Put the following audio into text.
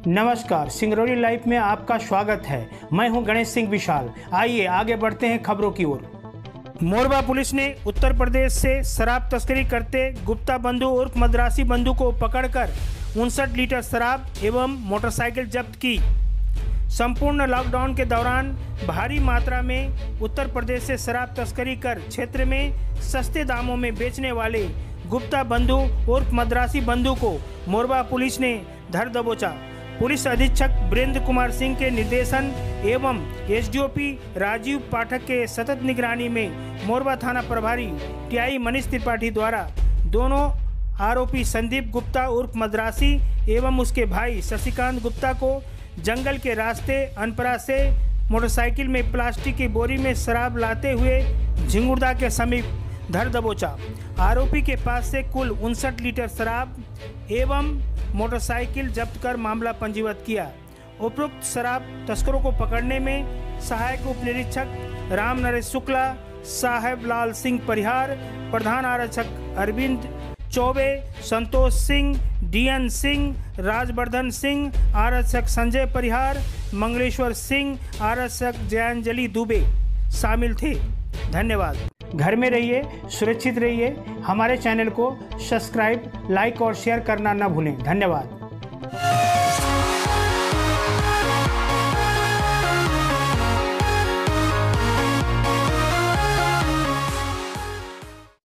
नमस्कार, सिंगरौली लाइव में आपका स्वागत है। मैं हूं गणेश सिंह विशाल। आइए आगे बढ़ते हैं खबरों की ओर। मोरबा पुलिस ने उत्तर प्रदेश से शराब तस्करी करते गुप्ता बंधु उर्फ मद्रासी बंधु को पकड़कर 59 लीटर शराब एवं मोटरसाइकिल जब्त की। संपूर्ण लॉकडाउन के दौरान भारी मात्रा में उत्तर प्रदेश से शराब तस्करी कर क्षेत्र में सस्ते दामों में बेचने वाले गुप्ता बंधु उर्फ मद्रासी बंधु को मोरबा पुलिस ने धर दबोचा। पुलिस अधीक्षक वीरेंद्र कुमार सिंह के निर्देशन एवं एसडीओपी राजीव पाठक के सतत निगरानी में मोरबा थाना प्रभारी टीआई मनीष त्रिपाठी द्वारा दोनों आरोपी संदीप गुप्ता उर्फ मद्रासी एवं उसके भाई शशिकांत गुप्ता को जंगल के रास्ते अनपरा से मोटरसाइकिल में प्लास्टिक की बोरी में शराब लाते हुए झिंगुरदा के समीप धर दबोचा। आरोपी के पास से कुल 59 लीटर शराब एवं मोटरसाइकिल जब्त कर मामला पंजीबद्ध किया। उपरोक्त शराब तस्करों को पकड़ने में सहायक उप निरीक्षक राम नरेश शुक्ला, साहेब लाल सिंह परिहार, प्रधान आरक्षक अरविंद चौबे, संतोष सिंह, डीएन सिंह, राजवर्धन सिंह, आरक्षक संजय परिहार, मंगलेश्वर सिंह, आरक्षक जयांजलि दुबे शामिल थे। धन्यवाद। घर में रहिए, सुरक्षित रहिए। हमारे चैनल को सब्सक्राइब, लाइक और शेयर करना न भूलें। धन्यवाद।